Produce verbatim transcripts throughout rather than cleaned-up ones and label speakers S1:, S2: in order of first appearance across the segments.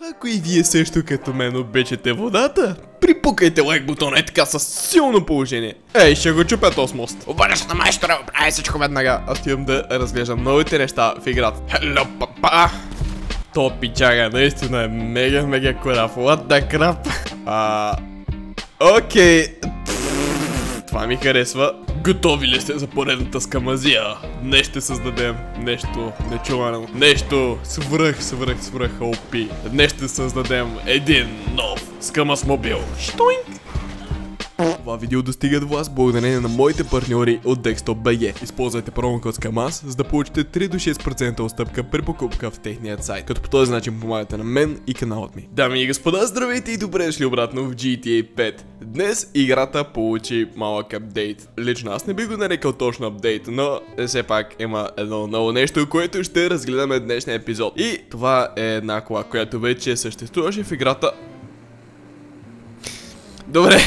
S1: Ако и вие също като мен обичате водата, припукайте лайк бутона е така със силно положение. Ей, ще го чупя този мост.
S2: Обърна се на майстора, прави всичко веднага.
S1: Аз отивам да разглеждам новите неща в играта.
S2: Хело, папа!
S1: То пичага наистина е мега мега корав. What the crap? А... Окей. Това ми харесва. Готови ли сте за поредната скамазия? Днес ще създадем нещо нечувано. Нещо свръх, свръх, свръх О Пи. Днес ще създадем един нов скамазмобил. Штоинг! Това видео достига до вас благодарение на моите партньори от Desktop би джи. Използвайте промокод скамаз, за да получите три до шест процента отстъпка при покупка в техният сайт, като по този начин помагате на мен и каналът ми. Дами и господа, здравейте и добре дошли обратно в Джи Ти Ей пет. Днес играта получи малък апдейт. Лично аз не би го нарекал точно апдейт, но все пак има едно ново нещо, което ще разгледаме в днешния епизод. И това е една кола, която вече съществуваше в играта. Добре.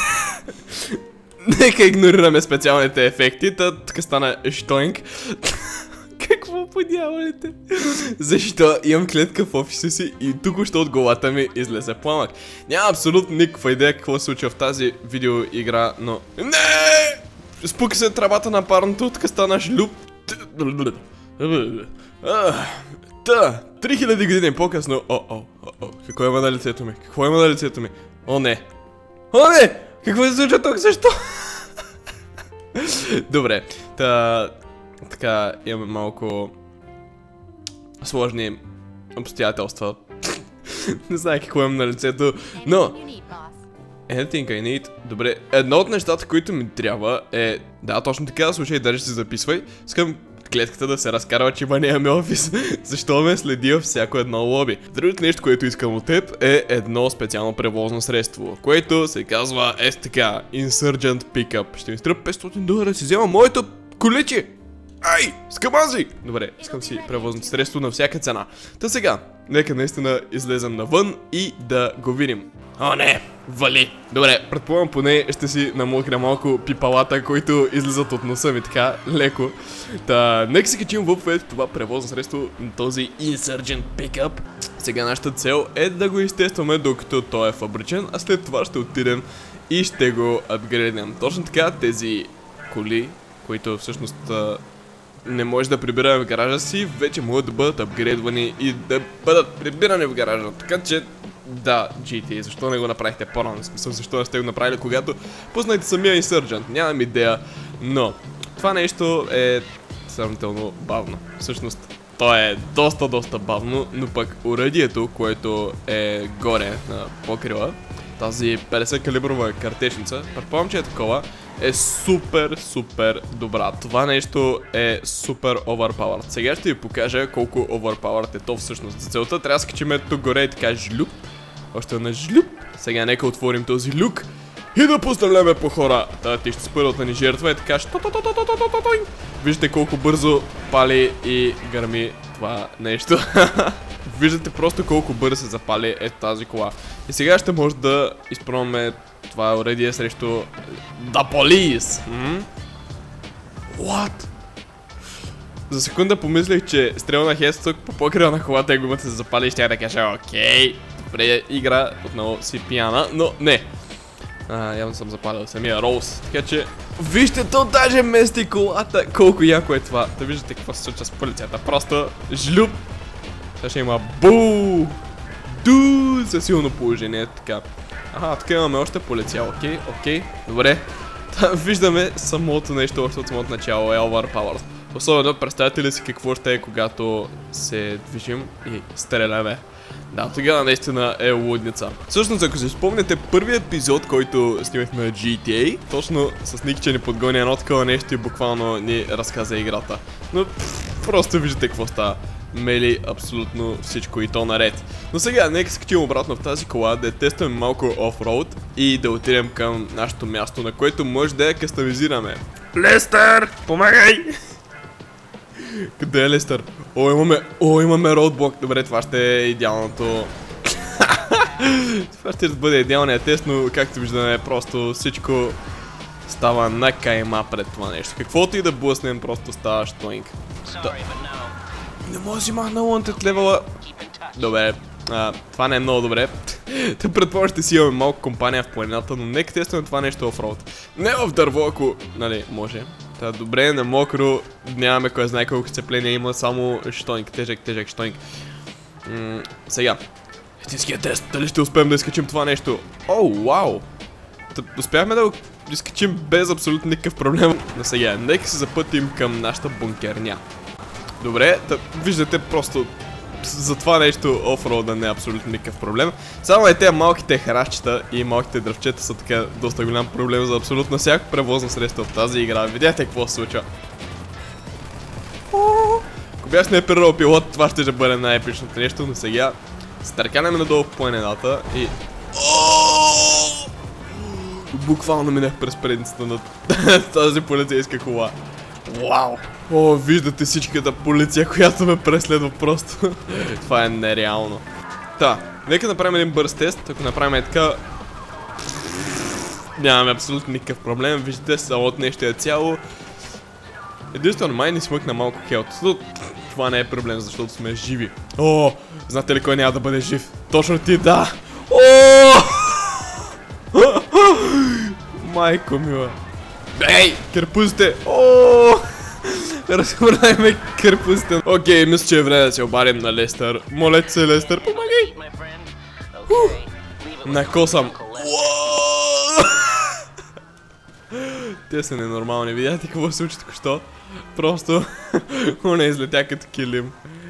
S1: Нека игнорираме специалните ефекти, тук стана штоинг. Какво подявалите? Защо имам клетка в офиса си и тук още от главата ми излезе пламък. Няма абсолютно никаква идея какво се случва в тази видеоигра, но... Не! Спука се трабата на парното, тук стана шлюп. Та, три хиляди години по-късно. О, о, о, о, какво има на лицето ми? Какво има на лицето ми? О, не. О, не! Какво се случва тук? Защо? Добре, та... Така, имаме малко... сложни обстоятелства. Не знае какво имам на лицето, но... Anything I need. Добре, едно от нещата, които ми трябва е... Да, точно така, слушай, даже си записвай. Искам клетката да се разкарва, че има нямаме офис. Защо ме следи във всяко едно лоби. Другото нещо, което искам от теб е едно специално превозно средство, което се казва Ес Те Ка, Insurgent Pickup. Ще ми струва петстотин долара да си взема моето количе. Ай, скамази! Добре, искам си превозното средство на всяка цена. Та сега, нека наистина излезем навън и да го видим.
S2: О, не! Вали!
S1: Добре, предполагам поне ще си намокря малко пипалата, които излизат от носа ми така, леко. Та, нека си качим в това превозно средство, този Insurgent Pickup. Сега нашата цел е да го изтестваме докато той е фабричен, а след това ще отидем и ще го апгрейднем. Точно така, тези коли, които всъщност не може да прибираме в гаража си, вече могат да бъдат апгрейдвани и да бъдат прибирани в гаража. Така че, да, Джи Ти Ей, защо не го направихте по-рано? Смисъл, защо не сте го направили, когато познайте самия Insurgent? Нямам идея, но това нещо е сравнително бавно. Всъщност, то е доста, доста бавно, но пък оръдието, което е горе на покрила, тази петдесет калиброва картечница, предполагам, че е такова, е супер, супер добра. Това нещо е супер overpowered. Сега ще ви покажа колко overpowered е то всъщност. За целта трябва да скачим тук горе и така жлюп. Още на жлюп. Сега нека отворим този люк и да постреляме по хора. Та ти ще си първата ни жертва и така. Виждате колко бързо пали и гърми това нещо. Виждате просто колко бързо се запали е тази кола. И сега ще може да изпробваме това оръдие срещу The Police. What? За секунда помислих, че стрелнах ес тук по покрива на колата и гумата се запали и ще да кажа окей, добре, игра отново си пияна, но не. А, явно съм запалил самия Роуз, така че вижте, то даже мести колата. Колко яко е това. Да виждате какво се случва с полицията. Просто жлюп. Сега ще има бу. Ду за силно положение, така. Аха, тук имаме още полиция, окей, окей, добре. Та, виждаме самото нещо още от самото начало е overpowered. Особено представете ли си какво ще е, когато се движим и стреляме. Да, тогава наистина е лудница. Всъщност, ако си спомняте първият епизод, който снимахме на Джи Ти Ей, точно с Ник, че ни подгони едно такова нещо и буквално ни разказа играта. Но просто виждате какво става. Мели абсолютно всичко и то наред. Но сега, нека скачим обратно в тази кола, да я тестваме малко офроуд и да отидем към нашето място, на което може да я кастомизираме.
S2: Лестър, помагай!
S1: Къде е Лестър? О, имаме, о, имаме роудблок. Добре, това ще е идеалното. Това ще бъде идеалният тест, но както виждаме, просто всичко става на кайма пред това нещо. Каквото и да блъснем, просто става штоинг. Да. Не може да си махна wanted левела. Добре, А, това не е много добре. Те предполагам, ще си имаме малко компания в планината, но нека тестваме това нещо офроуд. Не в дърво, ако, нали, може. Та, добре, на мокро нямаме кой знае колко сцепления, има само щойнк, тежък, тежък щойнк. М сега, истинският тест, дали ще успеем да изкачим това нещо? О, вау! Та, успяхме да го изкачим без абсолютно никакъв проблем. Но сега, нека се запътим към нашата бункерня. Добре, та, виждате просто за това нещо офроуда не е абсолютно никакъв проблем. Само е те малките хращчета и малките дръвчета са така доста голям проблем за абсолютно всяко превозно средство в тази игра. Видяхте какво се случва. Ако бях снайперирал пилот, това ще бъде най-епичното нещо, но сега стъркаляме надолу в планината и... Буквално минах през предницата на тази полицейска кола. Вау! О, виждате всичката полиция, която ме преследва просто. Това е нереално. Та, нека направим един бърз тест. Ако направим така... Нямаме абсолютно никакъв проблем. Виждате, самото нещо е цяло. Единствено май ни смъкна малко хелт. Това не е проблем, защото сме живи. О, знаете ли кой няма да бъде жив? Точно ти, да! О! Майко мила. Ей, кърпузите! О! Разхвърляме кърпузите. Окей, мисля, че е време да се обадим на Лестър. Моля ти се, Лестър, помагай! Накосам. Те са ненормални. Видяхте какво се случи току-що? Просто не излетя като килим.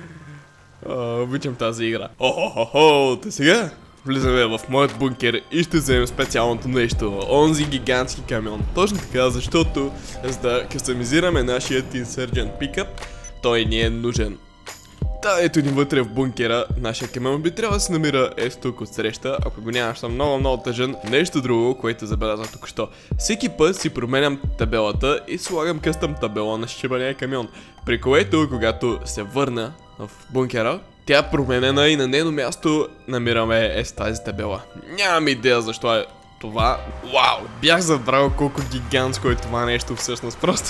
S1: Обичам тази игра. О-хо-хо-хо! Те сега влизаме в моят бункер и ще вземем специалното нещо. Онзи гигантски камион. Точно така, защото за да кастомизираме нашият Insurgent Pickup, той ни е нужен. Та, ето ни вътре в бункера. Нашия камион би трябва да се намира ето тук отсреща. Ако го нямаш, съм много много тъжен. Нещо друго, което забелязах току-що. Всеки път си променям табелата и слагам къстъм табела на шибания камион. При което, когато се върна в бункера, тя е променена и на нейно място намираме е с тази табела. Нямам идея защо е това. Вау! Бях забрал колко гигантско е това нещо всъщност. Просто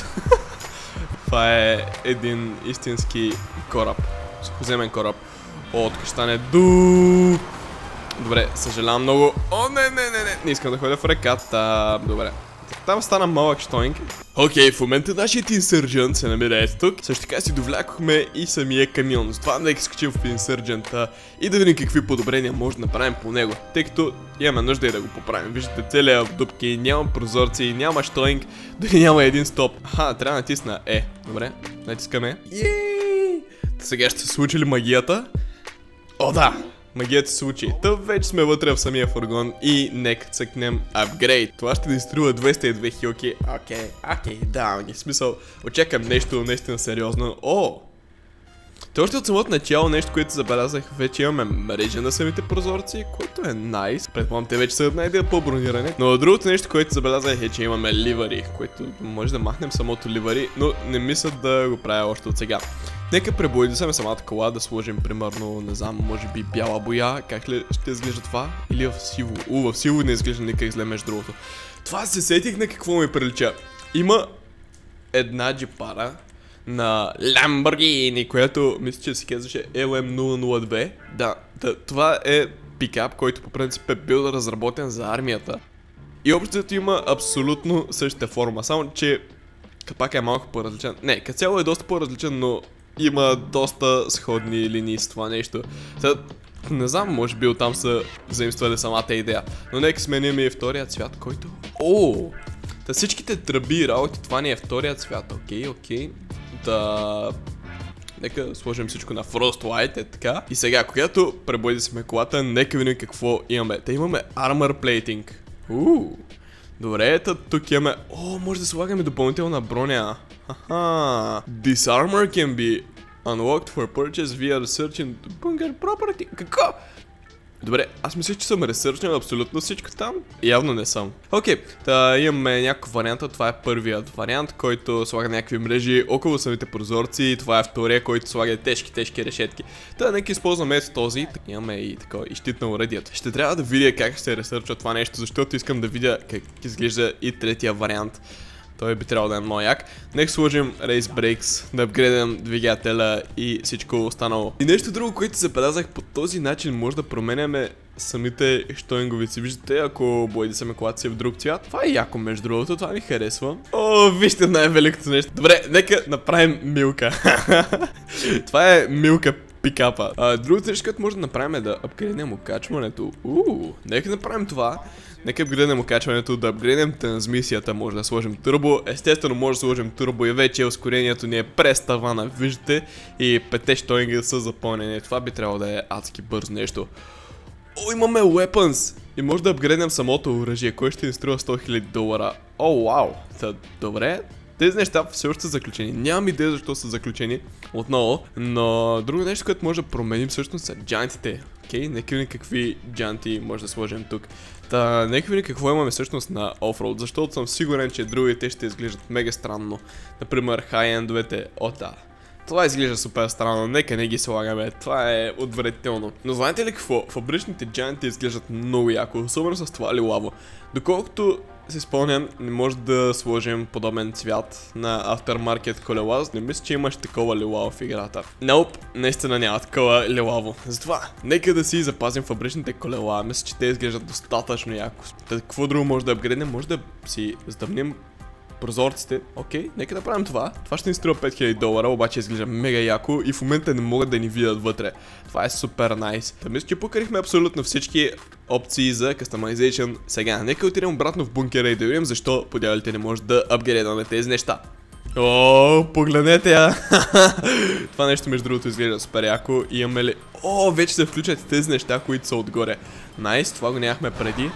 S1: това е един истински кораб. Сухоземен кораб. О, тук ще стане ду. Добре, съжалявам много. О, не, не, не, не. Не искам да ходя в реката. Добре. Там стана малък щойнк. Окей, в момента нашият Insurgent се намира ето тук. Също така си довлякохме и самия камион. Затова нека скачим в Insurgent и да видим какви подобрения може да направим по него. Тъй като имаме нужда и да го поправим. Виждате, целият в дупки, няма прозорци, няма щойнк, дори няма един стоп. Аха, трябва да натисна Е. Добре, натискаме. Йеее! Сега ще се случи ли магията? О, да! Магията се случи. Та вече сме вътре в самия фургон и нека цъкнем апгрейд. Това ще ни струва двеста и две хилки. Окей, окей, да, в смисъл. Очакам нещо наистина сериозно. О! То още от самото начало нещо, което забелязах, вече имаме мрежа на самите прозорци, което е найс. Предполагам, те вече са най-де по-брониране. Но другото нещо, което забелязах е, че имаме ливари, което може да махнем самото ливари, но не мисля да го правя още от сега. Нека пребоядисаме самата кола, да сложим примерно, не знам, може би бяла боя. Как ли ще изглежда това? Или в сиво? У, в сиво не изглежда никак зле между другото. Това се сетих на какво ми прилича. Има една джипара на Lamborghini, която мисля, че се казваше Ел Ем нула нула две. Да, да, това е пикап, който по принцип е бил разработен за армията. И общото има абсолютно същата форма, само че капак е малко по-различен. Не, като цяло е доста по-различен, но има доста сходни линии с това нещо. Сега, не знам, може би оттам са заимствали самата идея. Но нека сменим и втория цвят, който... О! Та всичките тръби и работи, това ни е втория цвят. Окей, окей. Да... Нека сложим всичко на Frostlight, е така. И сега, когато пребоядисаме колата, нека видим какво имаме. Та имаме Armor Plating. Ууу! Добре, ето тук имаме... О, може да слагаме допълнителна броня. Хаха. This armor can be unlocked for purchase via researching bunker property. Какво? Добре, аз мисля, че съм ресърчнал абсолютно всичко там. Явно не съм. Окей, та имаме някакъв вариант. Това е първият вариант, който слага някакви мрежи около самите прозорци. Това е втория, който слага тежки, тежки решетки. Та нека използваме ето този. Так, имаме и такова и щит на уредието. Ще трябва да видя как ще се ресърчва това нещо, защото искам да видя как изглежда и третия вариант. Той би трябвало да е много як. Нека сложим Race Brakes, да апгрейдам двигателя и всичко останало. И нещо друго, което забелязах, по този начин може да променяме самите штойнговици. Виждате, ако боядисаме колата си в друг цвят. Това е яко, между другото, това ми харесва. О, вижте най-великото нещо. Добре, нека направим Милка. Това е Милка пикапа. А, другото нещо, което може да направим е да апгрейднем окачването. Ууу, нека направим това. Нека апгрейднем окачването, да апгрейднем трансмисията, може да сложим турбо. Естествено може да сложим турбо и вече ускорението ни е през тавана, виждате. И петте штойнга са запълнени. Това би трябвало да е адски бързо нещо. О, имаме weapons! И може да апгрейднем самото оръжие, кое ще ни струва сто хиляди долара. О, вау! Та, добре. Тези неща все още са заключени. Нямам идея защо са заключени отново, но друго нещо, което може да променим всъщност са джантите. Окей, нека видим какви джанти може да сложим тук. Та, нека видим какво имаме всъщност на офроуд, защото съм сигурен, че другите ще изглеждат мега странно. Например, хай-ендовете. О, да. Това изглежда супер странно, нека не ги слагаме, това е отвратително. Но знаете ли какво? Фабричните джанти изглеждат много яко, особено с това лилаво. Доколкото си спомням, не може да сложим подобен цвят на Aftermarket колела, не мисля, че имаш такова лилаво в играта. Nope, наистина няма такова лилаво. Затова, нека да си запазим фабричните колела, мисля, че те изглеждат достатъчно яко. Какво друго може да апгрейднем? Може да си задъмним прозорците. Окей, нека да правим това. Това ще ни струва пет хиляди долара, обаче изглежда мега яко и в момента не могат да ни видят вътре. Това е супер найс. Та мисля, че покрихме абсолютно всички опции за customization. Сега, нека отидем обратно в бункера и да видим защо по дяволите не може да апгрейдваме тези неща. О, погледнете я! Това нещо между другото изглежда супер яко. Имаме ли... О, вече се включат тези неща, които са отгоре. Найс, това го нямахме преди.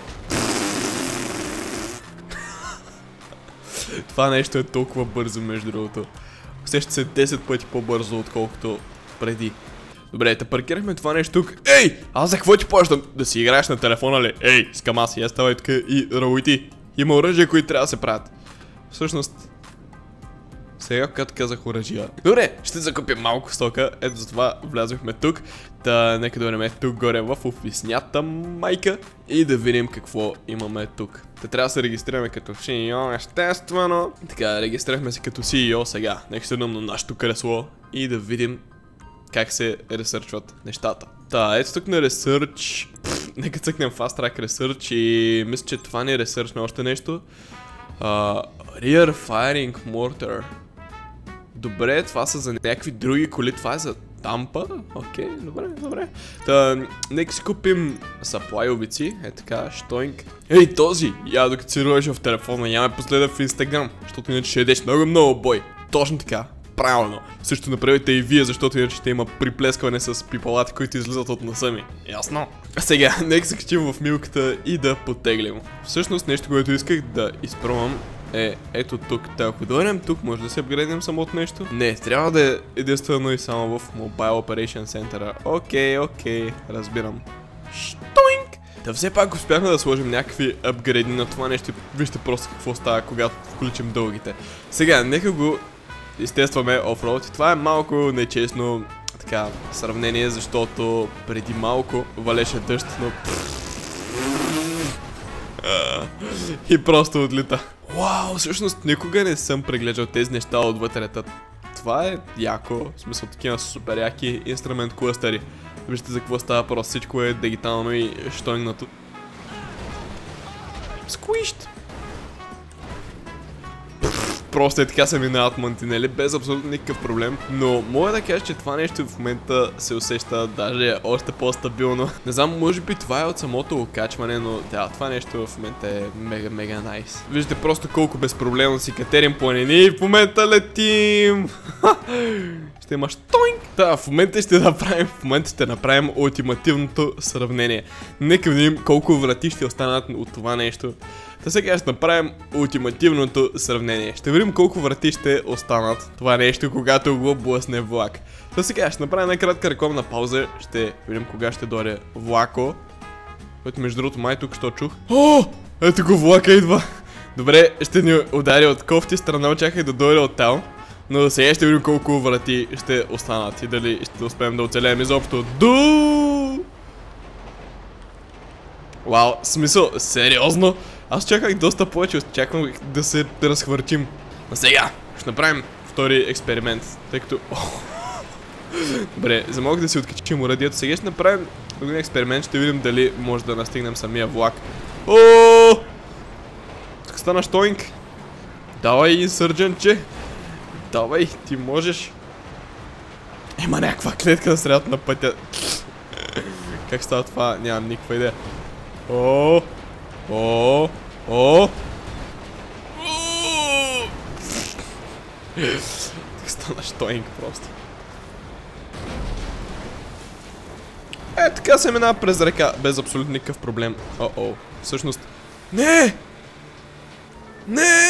S1: Това нещо е толкова бързо, между другото. Усеща се десет пъти по-бързо, отколкото преди. Добре, те паркирахме това нещо тук. Ей! Аз за какво ти плащам? Да си играеш на телефона ли? Ей, скама си, я ставай тук и работи. Има оръжия, които трябва да се правят. Всъщност... Сега, когато казах оръжия. Добре, ще закупим малко стока. Ето за това влязохме тук. Та, нека да дойдем тук горе в офиснята майка и да видим какво имаме тук. Та трябва да се регистрираме като Си И О, естествено. Така, регистрирахме се като Си И О сега. Нека седнем на нашото кресло и да видим как се ресърчват нещата. Та, ето тук на ресърч. Нека цъкнем Fast Track Research и мисля, че това ни е ресърч на още нещо. Uh, Rear Firing Mortar. Добре, това са за някакви други коли, това е за Тампа. Окей, okay, добре, добре. Та, нека си купим саплайовици, е така, штойнг. Ей, този! Я докато си руваш в телефона, я ме последа в Инстаграм, защото иначе ще едеш много много бой. Точно така, правилно. Също направите и вие, защото иначе ще има приплескване с пипалата, които излизат от носа ми. Ясно? А сега, нека се качим в милката и да потеглим. Всъщност нещо, което исках да изпробвам е ето тук. Та, ако дойдем тук, може да се апгрейднем самото нещо? Не, трябва да е единствено и само в Mobile Operation Center. Окей, окей, разбирам. Штойнг! Та все пак успяхме да сложим някакви апгрейди на това нещо. Вижте просто какво става, когато включим дългите. Сега, нека го изтестваме офроуд. Това е малко нечестно така сравнение, защото преди малко валеше дъжд, но... И просто отлита. Вау, всъщност никога не съм преглеждал тези неща отвътре. Това е яко, в смисъл такива супер яки инструмент клъстери. Вижте за какво става, просто всичко е дигитално и штойнато. Сквишт! Просто е така се минават мантинели без абсолютно никакъв проблем. Но мога да кажа, че това нещо в момента се усеща даже още по-стабилно. Не знам, може би това е от самото окачване, но да, това нещо в момента е мега, мега найс. Виждате просто колко безпроблемно си катерим планини и в момента летим. Ще имаш тойнг. Да, в момента ще направим, в момента ще направим ултимативното сравнение. Нека видим колко врати ще останат от това нещо. Та сега ще направим ултимативното сравнение. Ще видим колко врати ще останат това нещо, когато го блъсне влак. Та сега ще направим една кратка рекламна пауза. Ще видим кога ще дойде влако. Който между другото май тук що чух. О! Ето го, влака идва. Добре, ще ни удари от кофти страна, очакай да дойде от там. Но сега ще видим колко врати ще останат и дали ще успеем да оцелеем изобщо. Ду! Вау, смисъл, сериозно? Аз чаках доста повече, очаквам да се разхвърчим. А сега ще направим втори експеримент, тъй като... Добре, за мога да си откачим урадието. Сега ще направим един експеримент, ще видим дали може да настигнем самия влак. Ооо! Тук стана штоинг. Давай, инсърджентче. Давай, ти можеш. Има някаква клетка на средата на пътя. Как става това? Нямам никаква идея. Ооо! Ооо! Ооо! Тук стана штоинг просто. Е, така се минава през река, без абсолютно никакъв проблем. О-о, всъщност... Не! Не!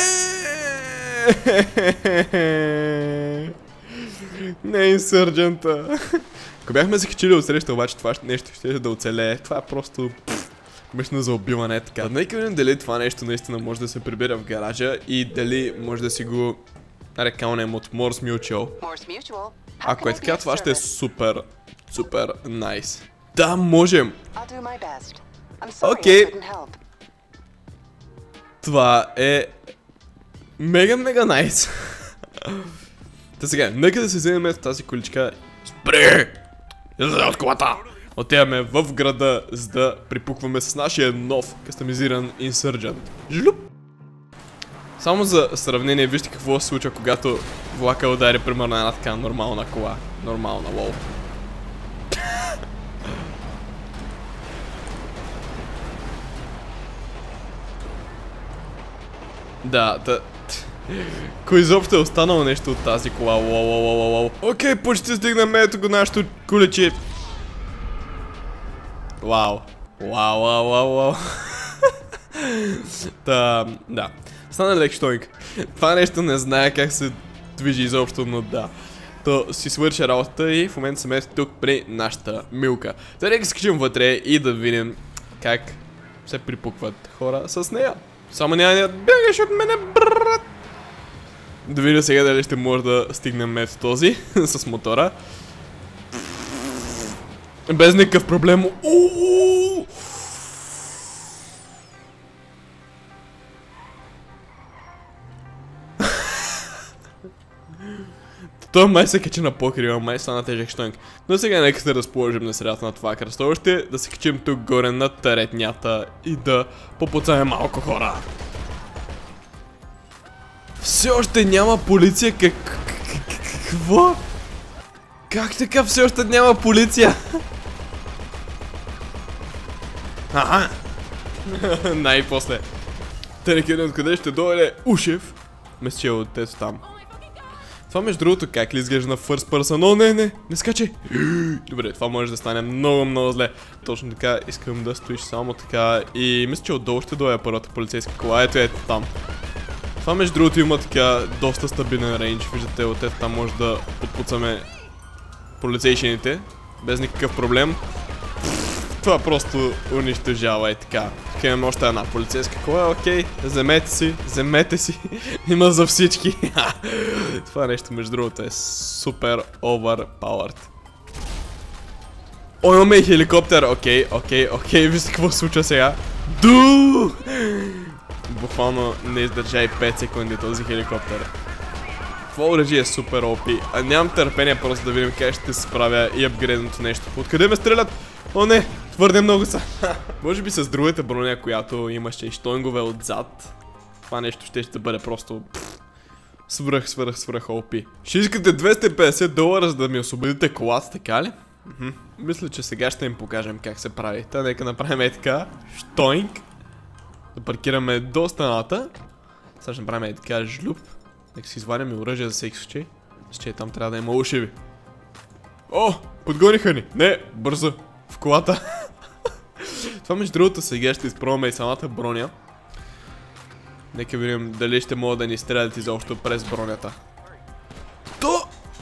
S1: Не, инсърджента. Ако бяхме се качили отсреща, обаче това нещо ще да оцелее. Това е просто... Мъчно за убиване, така. Нека видим дали това нещо наистина може да се прибира в гаража и дали може да си го рекалнем от Morse Mutual. Ако е така, това ще е супер, супер найс. Да, можем! Окей. Това е мега, мега найс. Та сега, нека да се вземем тази количка.
S2: Спри! Излезе от колата!
S1: Отиваме в града, за да припукваме с нашия нов кастомизиран инсърджент. Жлюп! Само за сравнение, вижте какво се случва, когато влака удари примерно една така нормална кола. Нормална, лол. Да, да. Кой изобщо е останало нещо от тази кола? Лол, лол, лол, лол. Окей, почти стигнаме ето го нашето куличе. Вау. Вау, вау, вау, вау. Та, да. Стана лек штойнг. Това нещо не знае как се движи изобщо, но да. То си свърши работата и в момента сме тук при нашата Милка. Та нека скачим вътре и да видим как се припукват хора с нея. Само няма да бягаш от мене, брат. Да видим сега дали ще може да стигнем ето този с мотора. Без никакъв проблем. Ууу! Той май се качи на покрива, май стана тежък штойнг. Но сега нека се разположим на средата на това кръстовище, да се качим тук горе на таретнята и да попуцаме малко хора. Все още няма полиция, как... Какво? Как така все още няма полиция? Аха! Най-после. Те не откъде ще дойде Ушев. Мисля, че е от ето там. Това между другото как ли изглежда на first person? О, не, не, не скачай! Добре, това може да стане много, много зле. Точно така, искам да стоиш само така и мисля, че отдолу ще дойде първата полицейска кола. Ето, ето там. Това между другото има така доста стабилен рейндж. Виждате, от ето там може да подпуцаме полицейшените без никакъв проблем. Това просто унищожава и така. Тук имаме още една полицейска кола, окей, вземете си, вземете си, има за всички. Това нещо между другото е супер overpowered. О, имаме и хеликоптер, окей, окей, окей, вижте какво се случва сега. Ду! Буквално не издържа и пет секунди този хеликоптер. Това оръжие е супер о пи, а нямам търпение просто да видим как ще се справя и апгрейдното нещо. Откъде ме стрелят? О, не! Твърде много са. Може би с другата броня, която имаше и штойнгове отзад. Това нещо ще ще бъде просто... Свръх, свръх, свръх о пи. Ще искате двеста и петдесет долара, за да ми освободите колата, така ли? Мхм. Мисля, че сега ще им покажем как се прави. Та нека направим е така. Штойнг. Да паркираме до стената. Сега ще направим е така жлюп. Нека си извадим и оръжие за всеки случай. Че там трябва да има ушеви. О! Подгониха ни! Не! Бързо! В колата. Това между другото сега ще изпробваме и самата броня. Нека видим дали ще могат да ни стрелят изобщо през бронята. То!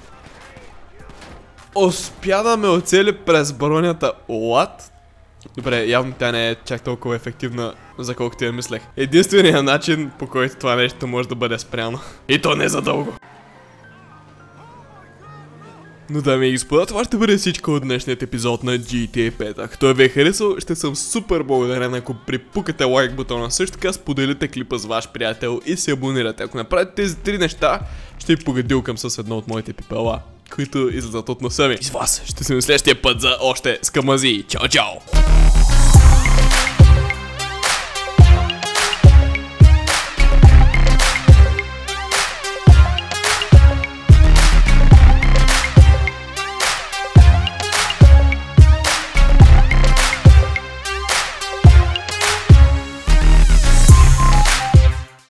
S1: Успя да ме оцели през бронята. What? Добре, явно тя не е чак толкова ефективна, за колкото я мислех. Единственият начин, по който това нещо може да бъде спряно. И то не за дълго. Но дами и господа, това ще бъде всичко от днешният епизод на джи ти ей пет. Ако той ви е харесал, ще съм супер благодарен, ако припукате лайк бутона. Също така споделите клипа с ваш приятел и се абонирате. Ако направите тези три неща, ще ви погадилкам с едно от моите пипела, които излизат от носа ми. И с вас ще се на следващия път за още скамази. Чао, чао!